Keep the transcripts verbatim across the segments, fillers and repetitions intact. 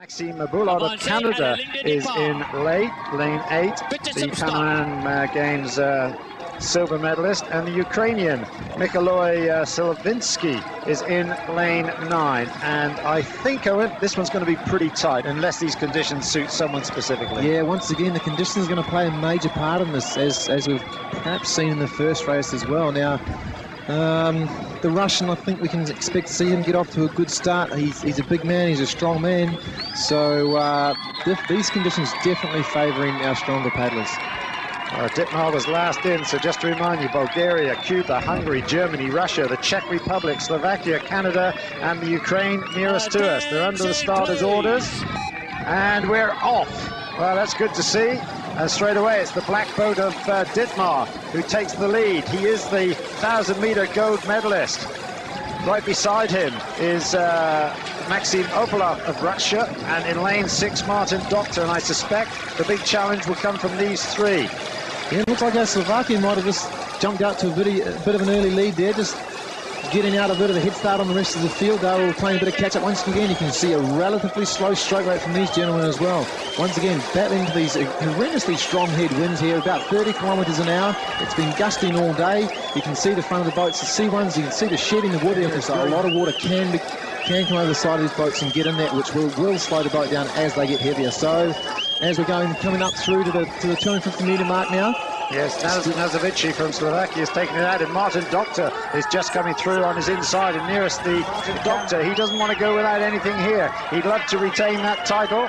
Maxime Buchalov of Canada is in late, lane eight. The Canoeing uh, Games uh, silver medalist, and the Ukrainian Mikhail uh, Slivinskiy is in lane nine. And I think, Owen, this one's going to be pretty tight unless these conditions suit someone specifically. Yeah, once again, the conditions are going to play a major part in this, as, as we've perhaps seen in the first race as well. Now, Um, the Russian, I think we can expect to see him get off to a good start. He's, he's a big man, he's a strong man. So uh, th these conditions definitely favouring our stronger paddlers. Uh, Dittmer was last in, so just to remind you, Bulgaria, Cuba, Hungary, Germany, Russia, the Czech Republic, Slovakia, Canada, and the Ukraine nearest to us. They're under the starters' orders, and we're off. Well, that's good to see. And straight away, it's the black boat of uh, Dittmer who takes the lead. He is the thousand meter gold medalist. Right beside him is uh, Maxime Opalev of Russia, and in lane six, Martin Doktor. And I suspect the big challenge will come from these three. Yeah, it looks like our Slovakia might have just jumped out to a bit, of, a bit of an early lead there, just getting out a bit of a head start on the rest of the field. They were playing a bit of catch up. Once again, you can see a relatively slow stroke rate from these gentlemen as well. Once again, battling to these horrendously strong headwinds here, about thirty kilometres an hour. It's been gusting all day. You can see the front of the boats, the C ones, you can see the shed in the water. So a lot of water can be, can come over the side of these boats and get in there, which will, will slow the boat down as they get heavier. So as we're going, coming up through to the, to the two hundred fifty metre mark now. Yes, Knazovicky from Slovakia is taking it out, and Martin Doktor is just coming through on his inside and nearest the Doktor. He doesn't want to go without anything here. He'd love to retain that title.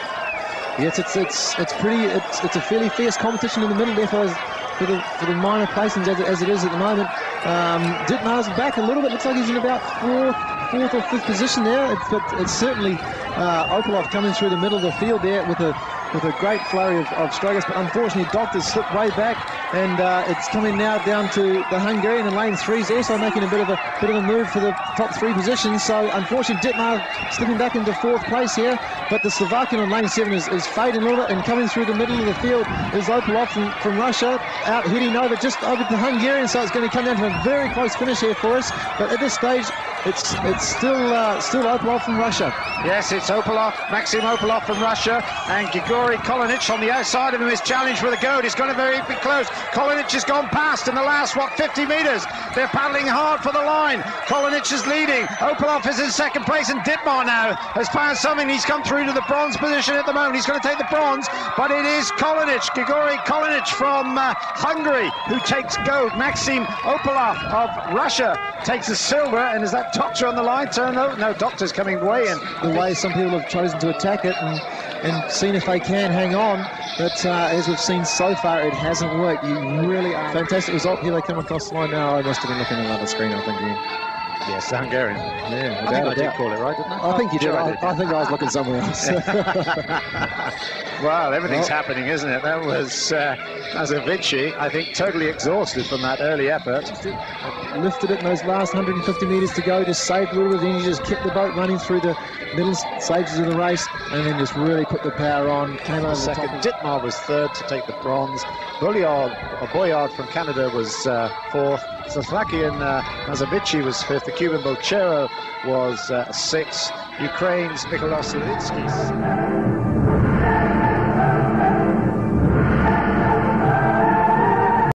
Yes, it's it's it's pretty. It's it's a fairly fierce competition in the middle there for, for the for the minor placings as it, as it is at the moment. Um, Dittmer's back a little bit. Looks like he's in about fourth, fourth or fifth position there. It's, but it's certainly uh, Opalev coming through the middle of the field there with a. with a great flurry of, of strokers, but unfortunately Doktor's slipped way back, and uh, it's coming now down to the Hungarian, and lane three is also making a bit of a bit of a move for the top three positions. So unfortunately Dittmer slipping back into fourth place here, but the Slovakian on lane seven is, is fading a little bit, and coming through the middle of the field is Opalev from, from Russia, out heading over just over the Hungarian. So it's going to come down to a very close finish here for us, but at this stage it's it's still uh, still Opalev from Russia. Yes, it's Opalev, Maxime Opalev from Russia, and Gyorgy Kolonics on the outside of him is challenged with a goad. It's going to very be close. Kolonics has gone past in the last, what, fifty metres. They're paddling hard for the line. Kolonics is leading. Opalev is in second place, and Dittmer now has found something. He's come through to the bronze position at the moment. He's going to take the bronze, but it is Kolonics, Gyorgy Kolonics from uh, Hungary, who takes gold. Maxime Opalev of Russia takes the silver, and is that Doktor on the line? Turn over. No, Doktor's coming way in. The way some people have chosen to attack it and, and seen if they can hang on, but uh, as we've seen so far, it hasn't worked. You really are. Fantastic result. Here they come across the line now. I must have been looking at another screen, I think, Ian. Yes, the Hungarian. Yeah, I think I did call it right, didn't I? I think you did. Sure I, I, did. I think I was looking somewhere else. Wow, everything's well, happening, isn't it? That was uh, Knazovicky, I think, totally exhausted from that early effort. Lifted it in those last one hundred fifty metres to go, just saved a little bit of energy, just kept the boat running through the middle stages of the race, and then just really put the power on. Came over second. the top. Dittmer was third to take the bronze. Boilard, or Boilard from Canada was uh, fourth. Slovakian uh, Knazovicky was fifth. The Cuban Balceiro was uh, sixth. Ukraine's Mikhail Slivinskiy.